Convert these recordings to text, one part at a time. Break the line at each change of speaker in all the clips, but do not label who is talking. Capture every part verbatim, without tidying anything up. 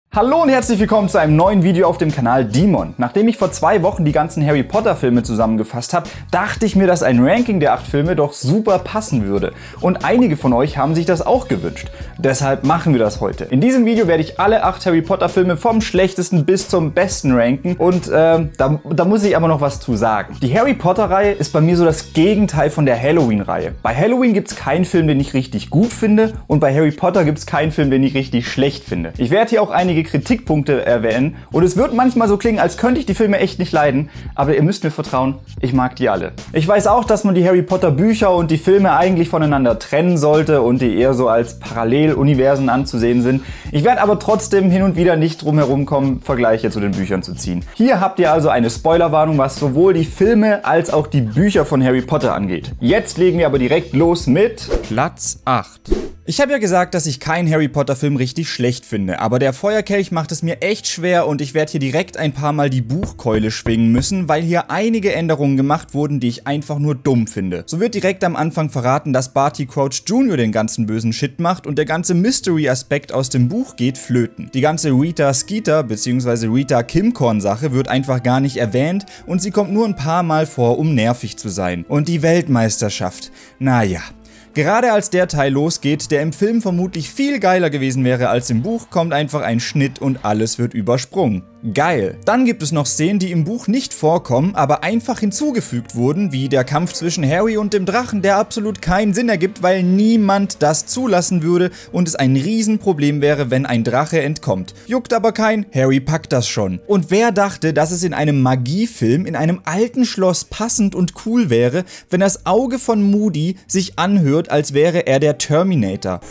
Hallo und herzlich willkommen zu einem neuen Video auf dem Kanal Demon. Nachdem ich vor zwei Wochen die ganzen Harry Potter Filme zusammengefasst habe, dachte ich mir, dass ein Ranking der acht Filme doch super passen würde. Und einige von euch haben sich das auch gewünscht. Deshalb machen wir das heute. In diesem Video werde ich alle acht Harry Potter Filme vom schlechtesten bis zum besten ranken. Und äh, da, da muss ich aber noch was zu sagen. Die Harry Potter Reihe ist bei mir so das Gegenteil von der Halloween Reihe. Bei Halloween gibt es keinen Film, den ich richtig gut finde. Und bei Harry Potter gibt es keinen Film, den ich richtig schlecht finde. Ich werde hier auch einige Kritikpunkte erwähnen und es wird manchmal so klingen, als könnte ich die Filme echt nicht leiden, aber ihr müsst mir vertrauen, ich mag die alle. Ich weiß auch, dass man die Harry Potter Bücher und die Filme eigentlich voneinander trennen sollte und die eher so als Paralleluniversen anzusehen sind. Ich werde aber trotzdem hin und wieder nicht drum herum kommen, Vergleiche zu den Büchern zu ziehen. Hier habt ihr also eine Spoilerwarnung, was sowohl die Filme als auch die Bücher von Harry Potter angeht. Jetzt legen wir aber direkt los mit Platz acht. Ich habe ja gesagt, dass ich keinen Harry Potter Film richtig schlecht finde, aber der Feuerkelch macht es mir echt schwer und ich werde hier direkt ein paar Mal die Buchkeule schwingen müssen, weil hier einige Änderungen gemacht wurden, die ich einfach nur dumm finde. So wird direkt am Anfang verraten, dass Barty Crouch Junior den ganzen bösen Shit macht und der ganze Mystery-Aspekt aus dem Buch geht flöten. Die ganze Rita Skeeter bzw. Rita Kimcorn Sache wird einfach gar nicht erwähnt und sie kommt nur ein paar Mal vor, um nervig zu sein. Und die Weltmeisterschaft, naja. Gerade als der Teil losgeht, der im Film vermutlich viel geiler gewesen wäre als im Buch, kommt einfach ein Schnitt und alles wird übersprungen. Geil. Dann gibt es noch Szenen, die im Buch nicht vorkommen, aber einfach hinzugefügt wurden, wie der Kampf zwischen Harry und dem Drachen, der absolut keinen Sinn ergibt, weil niemand das zulassen würde und es ein Riesenproblem wäre, wenn ein Drache entkommt. Juckt aber kein, Harry packt das schon. Und wer dachte, dass es in einem Magiefilm in einem alten Schloss passend und cool wäre, wenn das Auge von Moody sich anhört, als wäre er der Terminator?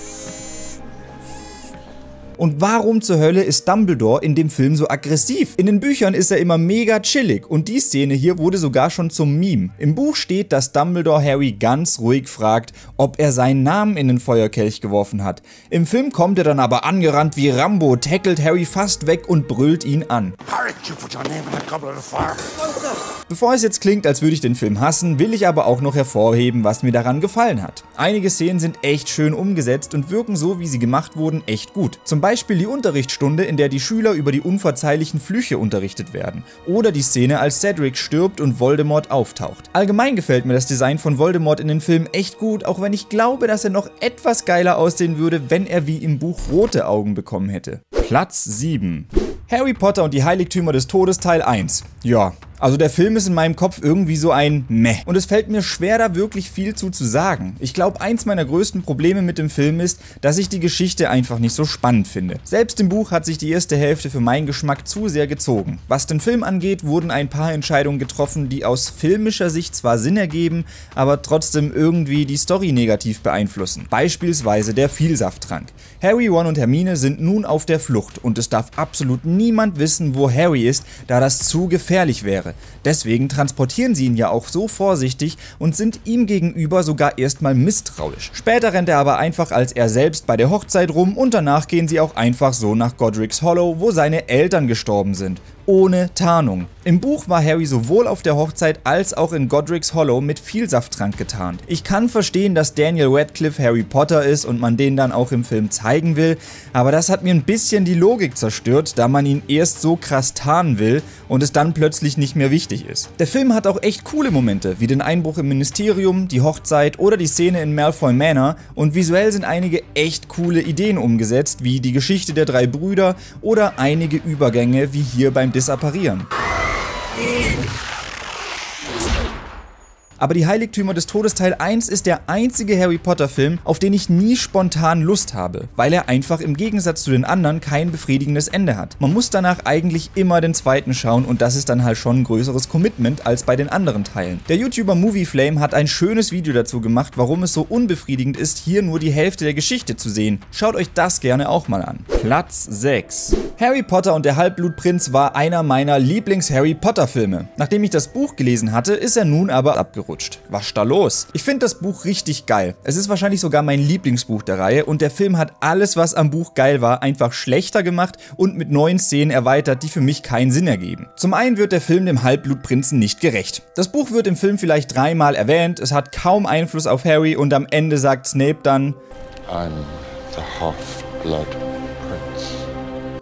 Und warum zur Hölle ist Dumbledore in dem Film so aggressiv? In den Büchern ist er immer mega chillig und die Szene hier wurde sogar schon zum Meme. Im Buch steht, dass Dumbledore Harry ganz ruhig fragt, ob er seinen Namen in den Feuerkelch geworfen hat. Im Film kommt er dann aber angerannt wie Rambo, tackelt Harry fast weg und brüllt ihn an. Bevor es jetzt klingt, als würde ich den Film hassen, will ich aber auch noch hervorheben, was mir daran gefallen hat. Einige Szenen sind echt schön umgesetzt und wirken so, wie sie gemacht wurden, echt gut. Zum Beispiel die Unterrichtsstunde, in der die Schüler über die unverzeihlichen Flüche unterrichtet werden. Oder die Szene, als Cedric stirbt und Voldemort auftaucht. Allgemein gefällt mir das Design von Voldemort in den Filmen echt gut, auch wenn ich glaube, dass er noch etwas geiler aussehen würde, wenn er wie im Buch rote Augen bekommen hätte. Platz sieben. Harry Potter und die Heiligtümer des Todes Teil eins. Ja. Also der Film ist in meinem Kopf irgendwie so ein Meh. Und es fällt mir schwer, da wirklich viel zu zu sagen. Ich glaube, eins meiner größten Probleme mit dem Film ist, dass ich die Geschichte einfach nicht so spannend finde. Selbst im Buch hat sich die erste Hälfte für meinen Geschmack zu sehr gezogen. Was den Film angeht, wurden ein paar Entscheidungen getroffen, die aus filmischer Sicht zwar Sinn ergeben, aber trotzdem irgendwie die Story negativ beeinflussen. Beispielsweise der Vielsafttrank. Harry, Ron und Hermine sind nun auf der Flucht und es darf absolut niemand wissen, wo Harry ist, da das zu gefährlich wäre. Deswegen transportieren sie ihn ja auch so vorsichtig und sind ihm gegenüber sogar erstmal misstrauisch. Später rennt er aber einfach als er selbst bei der Hochzeit rum und danach gehen sie auch einfach so nach Godric's Hollow, wo seine Eltern gestorben sind. Ohne Tarnung. Im Buch war Harry sowohl auf der Hochzeit als auch in Godric's Hollow mit Vielsafttrank getarnt. Ich kann verstehen, dass Daniel Radcliffe Harry Potter ist und man den dann auch im Film zeigen will, aber das hat mir ein bisschen die Logik zerstört, da man ihn erst so krass tarnen will und es dann plötzlich nicht mehr wichtig ist. Der Film hat auch echt coole Momente, wie den Einbruch im Ministerium, die Hochzeit oder die Szene in Malfoy Manor und visuell sind einige echt coole Ideen umgesetzt, wie die Geschichte der drei Brüder oder einige Übergänge wie hier beim Disapparieren. Aber die Heiligtümer des Todes Teil eins ist der einzige Harry Potter Film, auf den ich nie spontan Lust habe, weil er einfach im Gegensatz zu den anderen kein befriedigendes Ende hat. Man muss danach eigentlich immer den zweiten schauen und das ist dann halt schon ein größeres Commitment als bei den anderen Teilen. Der YouTuber Movieflame hat ein schönes Video dazu gemacht, warum es so unbefriedigend ist, hier nur die Hälfte der Geschichte zu sehen. Schaut euch das gerne auch mal an. Platz sechs. Harry Potter und der Halbblutprinz war einer meiner Lieblings-Harry Potter Filme. Nachdem ich das Buch gelesen hatte, ist er nun aber abgerutscht. Was ist da los? Ich finde das Buch richtig geil. Es ist wahrscheinlich sogar mein Lieblingsbuch der Reihe und der Film hat alles, was am Buch geil war, einfach schlechter gemacht und mit neuen Szenen erweitert, die für mich keinen Sinn ergeben. Zum einen wird der Film dem Halbblutprinzen nicht gerecht. Das Buch wird im Film vielleicht dreimal erwähnt, es hat kaum Einfluss auf Harry und am Ende sagt Snape dann: I'm the Half-Blood Prince.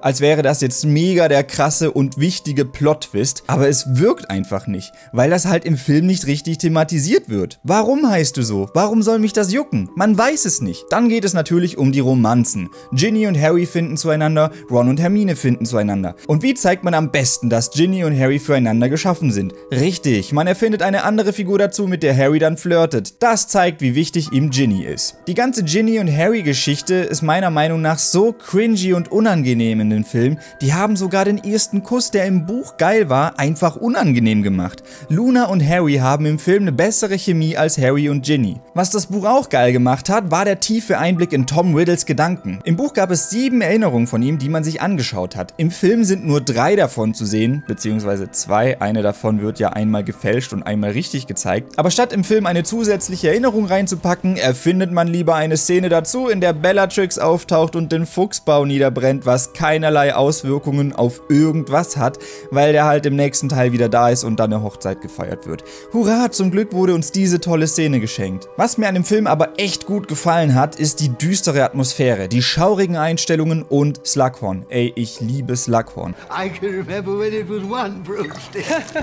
als wäre das jetzt mega der krasse und wichtige Plot-Twist, aber es wirkt einfach nicht, weil das halt im Film nicht richtig thematisiert wird. Warum heißt du so? Warum soll mich das jucken? Man weiß es nicht. Dann geht es natürlich um die Romanzen. Ginny und Harry finden zueinander, Ron und Hermine finden zueinander. Und wie zeigt man am besten, dass Ginny und Harry füreinander geschaffen sind? Richtig, man erfindet eine andere Figur dazu, mit der Harry dann flirtet. Das zeigt, wie wichtig ihm Ginny ist. Die ganze Ginny und Harry Geschichte ist meiner Meinung nach so cringy und unangenehm in den Film. Die haben sogar den ersten Kuss, der im Buch geil war, einfach unangenehm gemacht. Luna und Harry haben im Film eine bessere Chemie als Harry und Ginny. Was das Buch auch geil gemacht hat, war der tiefe Einblick in Tom Riddles Gedanken. Im Buch gab es sieben Erinnerungen von ihm, die man sich angeschaut hat. Im Film sind nur drei davon zu sehen, beziehungsweise zwei. Eine davon wird ja einmal gefälscht und einmal richtig gezeigt. Aber statt im Film eine zusätzliche Erinnerung reinzupacken, erfindet man lieber eine Szene dazu, in der Bellatrix auftaucht und den Fuchsbau niederbrennt, was keinerlei Auswirkungen auf irgendwas hat, weil der halt im nächsten Teil wieder da ist und dann eine Hochzeit gefeiert wird. Hurra, zum Glück wurde uns diese tolle Szene geschenkt. Was mir an dem Film aber echt gut gefallen hat, ist die düstere Atmosphäre, die schaurigen Einstellungen und Slughorn. Ey, ich liebe Slughorn.
I can remember when it was one broomstick.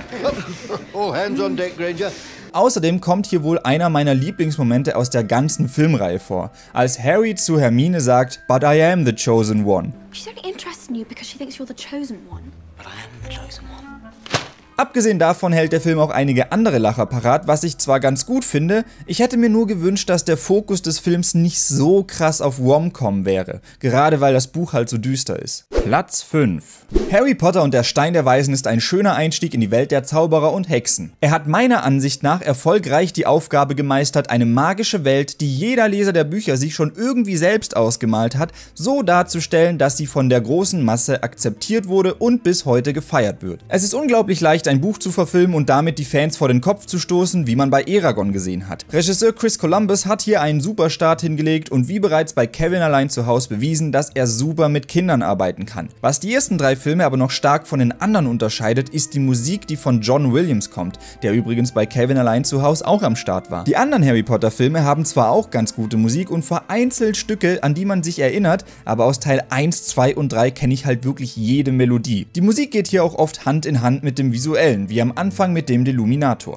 Oh, hands on deck, Granger.
Außerdem kommt hier wohl einer meiner Lieblingsmomente aus der ganzen Filmreihe vor, als Harry zu Hermine sagt, "But I am the chosen one."
She's only interested in you because she thinks you're the chosen one.
But I am the chosen one.
Abgesehen davon hält der Film auch einige andere Lacher parat, was ich zwar ganz gut finde, ich hätte mir nur gewünscht, dass der Fokus des Films nicht so krass auf Rom-Com wäre, gerade weil das Buch halt so düster ist. Platz fünf. Harry Potter und der Stein der Weisen ist ein schöner Einstieg in die Welt der Zauberer und Hexen. Er hat meiner Ansicht nach erfolgreich die Aufgabe gemeistert, eine magische Welt, die jeder Leser der Bücher sich schon irgendwie selbst ausgemalt hat, so darzustellen, dass sie von der großen Masse akzeptiert wurde und bis heute gefeiert wird. Es ist unglaublich leicht, ein Buch zu verfilmen und damit die Fans vor den Kopf zu stoßen, wie man bei Eragon gesehen hat. Regisseur Chris Columbus hat hier einen super Start hingelegt und wie bereits bei Kevin allein zu Hause bewiesen, dass er super mit Kindern arbeiten kann. Was die ersten drei Filme aber noch stark von den anderen unterscheidet, ist die Musik, die von John Williams kommt, der übrigens bei Kevin allein zu Hause auch am Start war. Die anderen Harry Potter Filme haben zwar auch ganz gute Musik und vereinzelt Stücke, an die man sich erinnert, aber aus Teil eins, zwei und drei kenne ich halt wirklich jede Melodie. Die Musik geht hier auch oft Hand in Hand mit dem Visuellen, wie am Anfang mit dem Deluminator.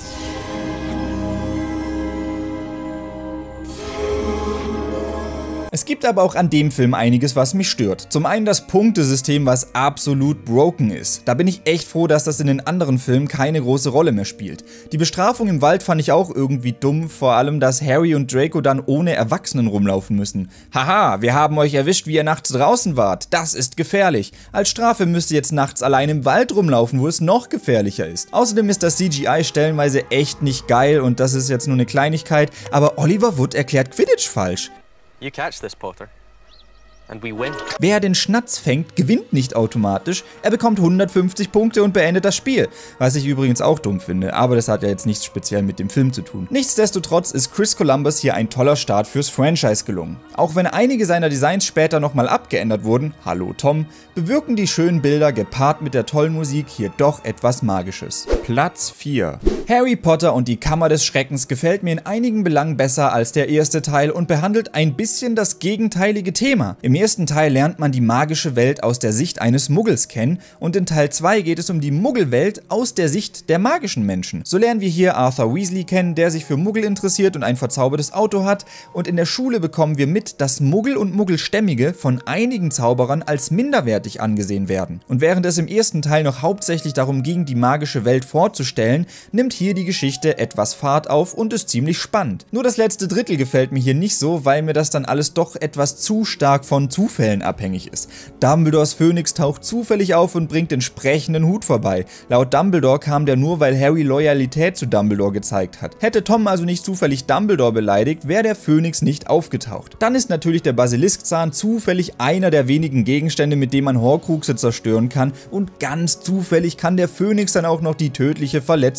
Es gibt aber auch an dem Film einiges, was mich stört. Zum einen das Punktesystem, was absolut broken ist. Da bin ich echt froh, dass das in den anderen Filmen keine große Rolle mehr spielt. Die Bestrafung im Wald fand ich auch irgendwie dumm, vor allem, dass Harry und Draco dann ohne Erwachsenen rumlaufen müssen. Haha, wir haben euch erwischt, wie ihr nachts draußen wart. Das ist gefährlich. Als Strafe müsst ihr jetzt nachts allein im Wald rumlaufen, wo es noch gefährlicher ist. Außerdem ist das C G I stellenweise echt nicht geil und das ist jetzt nur eine Kleinigkeit, aber Oliver Wood erklärt Quidditch falsch.
You catch this, Potter, and we win.
Wer den Schnatz fängt, gewinnt nicht automatisch. Er bekommt hundertfünfzig Punkte und beendet das Spiel. Was ich übrigens auch dumm finde, aber das hat ja jetzt nichts speziell mit dem Film zu tun. Nichtsdestotrotz ist Chris Columbus hier ein toller Start fürs Franchise gelungen. Auch wenn einige seiner Designs später nochmal abgeändert wurden, hallo Tom, bewirken die schönen Bilder gepaart mit der tollen Musik hier doch etwas Magisches. Platz vier. Harry Potter und die Kammer des Schreckens gefällt mir in einigen Belangen besser als der erste Teil und behandelt ein bisschen das gegenteilige Thema. Im ersten Teil lernt man die magische Welt aus der Sicht eines Muggels kennen und in Teil zwei geht es um die Muggelwelt aus der Sicht der magischen Menschen. So lernen wir hier Arthur Weasley kennen, der sich für Muggel interessiert und ein verzaubertes Auto hat, und in der Schule bekommen wir mit, dass Muggel und Muggelstämmige von einigen Zauberern als minderwertig angesehen werden. Und während es im ersten Teil noch hauptsächlich darum ging, die magische Welt vorzustellen, nimmt hier die Geschichte etwas Fahrt auf und ist ziemlich spannend. Nur das letzte Drittel gefällt mir hier nicht so, weil mir das dann alles doch etwas zu stark von Zufällen abhängig ist. Dumbledores Phönix taucht zufällig auf und bringt den sprechenden Hut vorbei. Laut Dumbledore kam der nur, weil Harry Loyalität zu Dumbledore gezeigt hat. Hätte Tom also nicht zufällig Dumbledore beleidigt, wäre der Phönix nicht aufgetaucht. Dann ist natürlich der Basiliskzahn zufällig einer der wenigen Gegenstände, mit dem man Horcruxe zerstören kann, und ganz zufällig kann der Phönix dann auch noch die tödliche Verletzung von Harry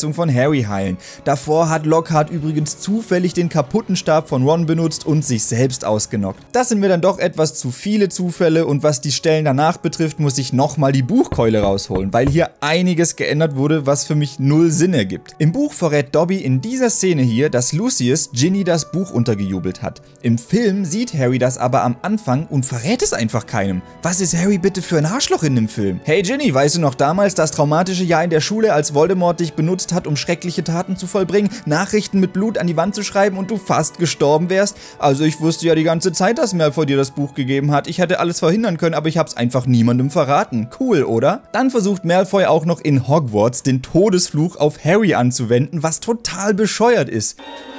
Harry heilen. Davor hat Lockhart übrigens zufällig den kaputten Stab von Ron benutzt und sich selbst ausgenockt. Das sind mir dann doch etwas zu viele Zufälle und was die Stellen danach betrifft, muss ich nochmal die Buchkeule rausholen, weil hier einiges geändert wurde, was für mich null Sinn ergibt. Im Buch verrät Dobby in dieser Szene hier, dass Lucius Ginny das Buch untergejubelt hat. Im Film sieht Harry das aber am Anfang und verrät es einfach keinem. Was ist Harry bitte für ein Arschloch in dem Film? Hey Ginny, weißt du noch damals das traumatische Jahr in der Schule, als Voldemort dich benutzt hat, um schreckliche Taten zu vollbringen, Nachrichten mit Blut an die Wand zu schreiben und du fast gestorben wärst? Also ich wusste ja die ganze Zeit, dass Malfoy dir das Buch gegeben hat. Ich hätte alles verhindern können, aber ich hab's einfach niemandem verraten. Cool, oder? Dann versucht Malfoy auch noch in Hogwarts den Todesfluch auf Harry anzuwenden, was total bescheuert ist.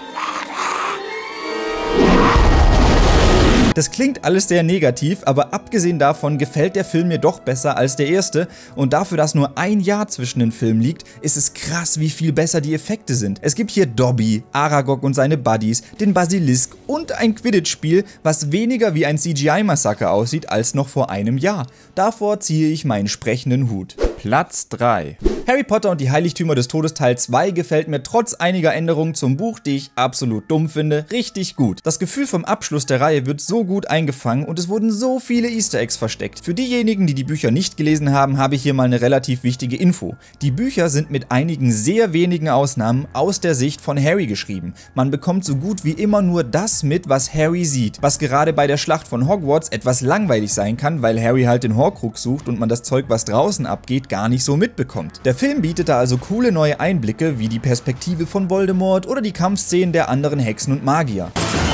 Das klingt alles sehr negativ, aber abgesehen davon gefällt der Film mir doch besser als der erste und dafür, dass nur ein Jahr zwischen den Filmen liegt, ist es krass, wie viel besser die Effekte sind. Es gibt hier Dobby, Aragog und seine Buddies, den Basilisk und ein Quidditch-Spiel, was weniger wie ein C G I-Massaker aussieht als noch vor einem Jahr. Davor ziehe ich meinen sprechenden Hut. Platz drei. Harry Potter und die Heiligtümer des Todes Teil zwei gefällt mir trotz einiger Änderungen zum Buch, die ich absolut dumm finde, richtig gut. Das Gefühl vom Abschluss der Reihe wird so gut eingefangen und es wurden so viele Easter Eggs versteckt. Für diejenigen, die die Bücher nicht gelesen haben, habe ich hier mal eine relativ wichtige Info. Die Bücher sind mit einigen sehr wenigen Ausnahmen aus der Sicht von Harry geschrieben. Man bekommt so gut wie immer nur das mit, was Harry sieht, was gerade bei der Schlacht von Hogwarts etwas langweilig sein kann, weil Harry halt den Horcrux sucht und man das Zeug, was draußen abgeht, gar nicht so mitbekommt. Der Film bietet da also coole neue Einblicke, wie die Perspektive von Voldemort oder die Kampfszenen der anderen Hexen und Magier.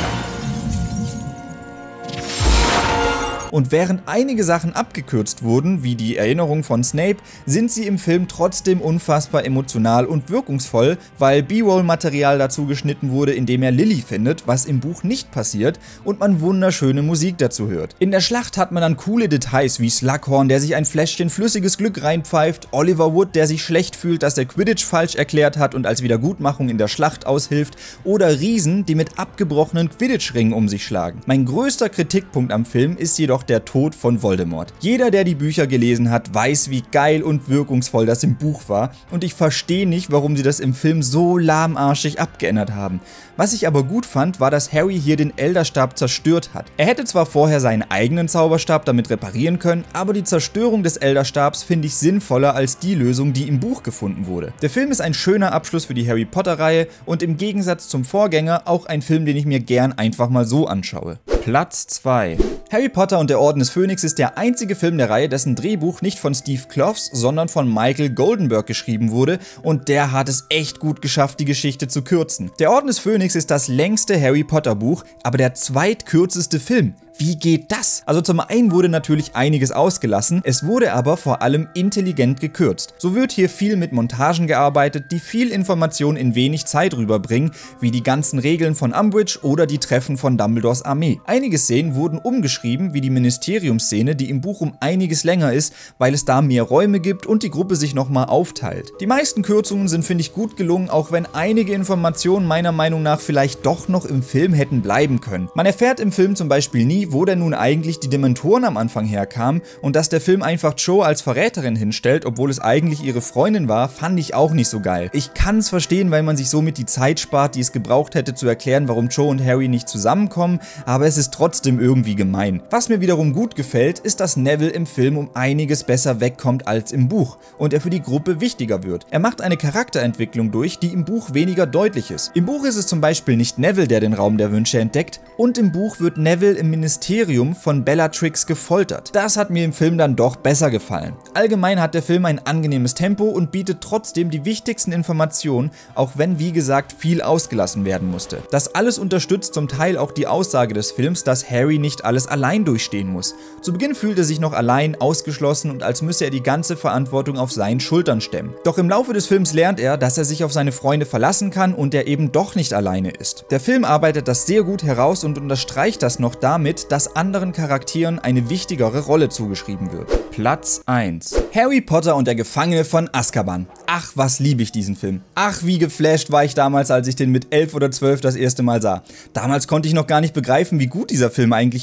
Und während einige Sachen abgekürzt wurden, wie die Erinnerung von Snape, sind sie im Film trotzdem unfassbar emotional und wirkungsvoll, weil B-Roll-Material dazu geschnitten wurde, in dem er Lily findet, was im Buch nicht passiert, und man wunderschöne Musik dazu hört. In der Schlacht hat man dann coole Details wie Slughorn, der sich ein Fläschchen flüssiges Glück reinpfeift, Oliver Wood, der sich schlecht fühlt, dass er Quidditch falsch erklärt hat und als Wiedergutmachung in der Schlacht aushilft, oder Riesen, die mit abgebrochenen Quidditch-Ringen um sich schlagen. Mein größter Kritikpunkt am Film ist jedoch der Tod von Voldemort. Jeder, der die Bücher gelesen hat, weiß, wie geil und wirkungsvoll das im Buch war und ich verstehe nicht, warum sie das im Film so lahmarschig abgeändert haben. Was ich aber gut fand, war, dass Harry hier den Elderstab zerstört hat. Er hätte zwar vorher seinen eigenen Zauberstab damit reparieren können, aber die Zerstörung des Elderstabs finde ich sinnvoller als die Lösung, die im Buch gefunden wurde. Der Film ist ein schöner Abschluss für die Harry Potter-Reihe und im Gegensatz zum Vorgänger auch ein Film, den ich mir gern einfach mal so anschaue. Platz zwei. Harry Potter und der Orden des Phönix ist der einzige Film der Reihe, dessen Drehbuch nicht von Steve Kloves, sondern von Michael Goldenberg geschrieben wurde und der hat es echt gut geschafft, die Geschichte zu kürzen. Der Orden des Phönix ist das längste Harry Potter Buch, aber der zweitkürzeste Film. Wie geht das? Also zum einen wurde natürlich einiges ausgelassen, es wurde aber vor allem intelligent gekürzt. So wird hier viel mit Montagen gearbeitet, die viel Information in wenig Zeit rüberbringen, wie die ganzen Regeln von Umbridge oder die Treffen von Dumbledores Armee. Einige Szenen wurden umgeschrieben, wie die Ministeriumsszene, die im Buch um einiges länger ist, weil es da mehr Räume gibt und die Gruppe sich nochmal aufteilt. Die meisten Kürzungen sind, finde ich, gut gelungen, auch wenn einige Informationen meiner Meinung nach vielleicht doch noch im Film hätten bleiben können. Man erfährt im Film zum Beispiel nie, wo denn nun eigentlich die Dementoren am Anfang herkamen und dass der Film einfach Cho als Verräterin hinstellt, obwohl es eigentlich ihre Freundin war, fand ich auch nicht so geil. Ich kann es verstehen, weil man sich somit die Zeit spart, die es gebraucht hätte zu erklären, warum Cho und Harry nicht zusammenkommen, aber es ist trotzdem irgendwie gemein. Was mir wiederum gut gefällt, ist, dass Neville im Film um einiges besser wegkommt als im Buch und er für die Gruppe wichtiger wird. Er macht eine Charakterentwicklung durch, die im Buch weniger deutlich ist. Im Buch ist es zum Beispiel nicht Neville, der den Raum der Wünsche entdeckt und im Buch wird Neville im Ministerium von Bellatrix gefoltert. Das hat mir im Film dann doch besser gefallen. Allgemein hat der Film ein angenehmes Tempo und bietet trotzdem die wichtigsten Informationen, auch wenn wie gesagt viel ausgelassen werden musste. Das alles unterstützt zum Teil auch die Aussage des Films, dass Harry nicht alles allein durchstehen muss. Zu Beginn fühlt er sich noch allein, ausgeschlossen und als müsse er die ganze Verantwortung auf seinen Schultern stemmen. Doch im Laufe des Films lernt er, dass er sich auf seine Freunde verlassen kann und er eben doch nicht alleine ist. Der Film arbeitet das sehr gut heraus und unterstreicht das noch damit, dass anderen Charakteren eine wichtigere Rolle zugeschrieben wird. Platz eins. Harry Potter und der Gefangene von Azkaban. Ach, was liebe ich diesen Film. Ach, wie geflasht war ich damals, als ich den mit elf oder zwölf das erste Mal sah. Damals konnte ich noch gar nicht begreifen, wie gut dieser Film eigentlich gemacht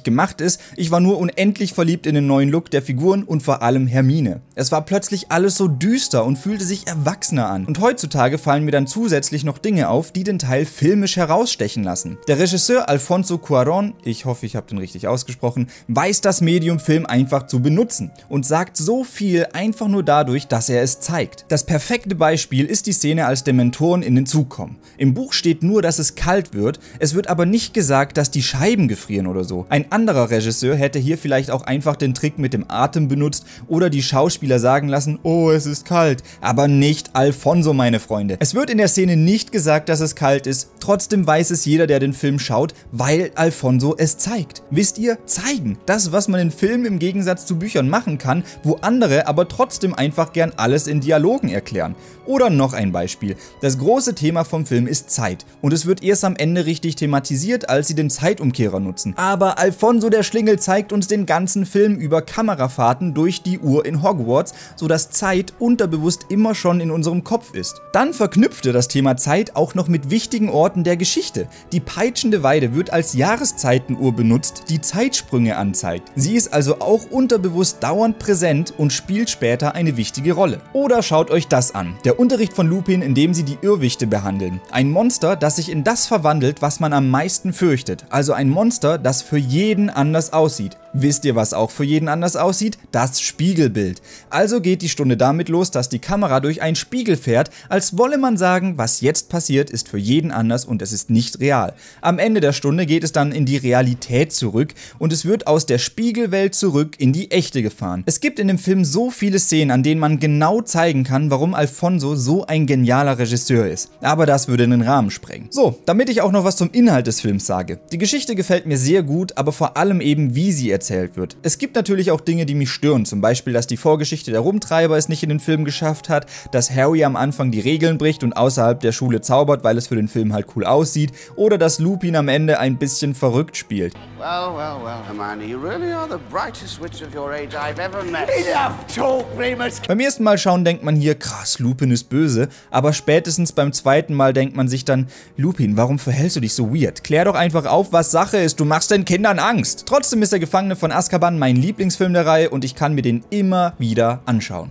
ist, ich war nur unendlich verliebt in den neuen Look der Figuren und vor allem Hermine. Es war plötzlich alles so düster und fühlte sich erwachsener an. Und heutzutage fallen mir dann zusätzlich noch Dinge auf, die den Teil filmisch herausstechen lassen. Der Regisseur Alfonso Cuarón, ich hoffe, ich habe den richtig ausgesprochen, weiß das Medium Film einfach zu benutzen und sagt so viel einfach nur dadurch, dass er es zeigt. Das perfekte Beispiel ist die Szene, als Dementoren in den Zug kommen. Im Buch steht nur, dass es kalt wird, es wird aber nicht gesagt, dass die Scheiben gefrieren oder so. Ein anderer Regisseur hätte hier vielleicht auch einfach den Trick mit dem Atem benutzt oder die Schauspieler sagen lassen, oh, es ist kalt, aber nicht Alfonso, meine Freunde. Es wird in der Szene nicht gesagt, dass es kalt ist, trotzdem weiß es jeder, der den Film schaut, weil Alfonso es zeigt. Wisst ihr, zeigen, das, was man in Filmen im Gegensatz zu Büchern machen kann, wo andere aber trotzdem einfach gern alles in Dialogen erklären. Oder noch ein Beispiel. Das große Thema vom Film ist Zeit und es wird erst am Ende richtig thematisiert, als sie den Zeitumkehrer nutzen. Aber Alfonso der Schlingel zeigt uns den ganzen Film über Kamerafahrten durch die Uhr in Hogwarts, sodass Zeit unterbewusst immer schon in unserem Kopf ist. Dann verknüpfte das Thema Zeit auch noch mit wichtigen Orten der Geschichte. Die peitschende Weide wird als Jahreszeitenuhr benutzt, die Zeitsprünge anzeigt. Sie ist also auch unterbewusst dauernd präsent und spielt später eine wichtige Rolle. Oder schaut euch das an. Der Unterricht von Lupin, in dem sie die Irrwichte behandeln. Ein Monster, das sich in das verwandelt, was man am meisten fürchtet. Also ein Monster, das für jeden anders aussieht. Wisst ihr, was auch für jeden anders aussieht? Das Spiegelbild. Also geht die Stunde damit los, dass die Kamera durch einen Spiegel fährt, als wolle man sagen, was jetzt passiert, ist für jeden anders und es ist nicht real. Am Ende der Stunde geht es dann in die Realität zurück und es wird aus der Spiegelwelt zurück in die echte gefahren. Es gibt in dem Film so viele Szenen, an denen man genau zeigen kann, warum Alfonso so ein genialer Regisseur ist. Aber das würde den Rahmen sprengen. So, damit ich auch noch was zum Inhalt des Films sage. Die Geschichte gefällt mir sehr gut, aber vor allem eben, wie sie erzählt wird. Es gibt natürlich auch Dinge, die mich stören. Zum Beispiel, dass die Vorgeschichte der Rumtreiber es nicht in den Film geschafft hat, dass Harry am Anfang die Regeln bricht und außerhalb der Schule zaubert, weil es für den Film halt cool aussieht. Oder dass Lupin am Ende ein bisschen verrückt spielt.
Well, well, well, Hermione, you really are the brightest witch of your age I've ever met.
Enough talk, Remus.
Beim ersten Mal schauen denkt man hier, krass, Lupin ist böse, aber spätestens beim zweiten Mal denkt man sich dann, Lupin, warum verhältst du dich so weird? Klär doch einfach auf, was Sache ist, du machst den Kindern Angst. Trotzdem ist der Gefangene von Azkaban mein Lieblingsfilm der Reihe und ich kann mir den immer wieder anschauen.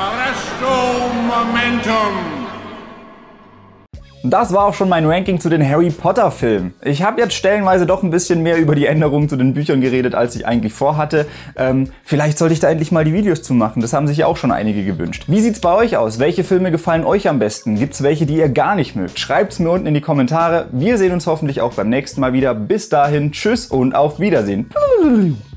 Arresto Momentum!
Das war auch schon mein Ranking zu den Harry Potter Filmen. Ich habe jetzt stellenweise doch ein bisschen mehr über die Änderungen zu den Büchern geredet, als ich eigentlich vorhatte. Ähm, vielleicht sollte ich da endlich mal die Videos zu machen, das haben sich ja auch schon einige gewünscht. Wie sieht's bei euch aus? Welche Filme gefallen euch am besten? Gibt's welche, die ihr gar nicht mögt? Schreibt's mir unten in die Kommentare. Wir sehen uns hoffentlich auch beim nächsten Mal wieder. Bis dahin, tschüss und auf Wiedersehen.